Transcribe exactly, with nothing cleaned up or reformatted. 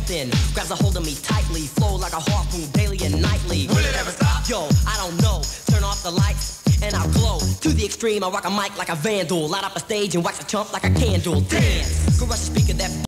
something grabs a hold of me tightly, flow like a harpoon daily and nightly. Will it ever stop? Yo, I don't know. Turn off the lights and I'll glow. To the extreme, I rock a mic like a vandal. Light up a stage and wax a chump like a candle. Dance, go rush the speaker that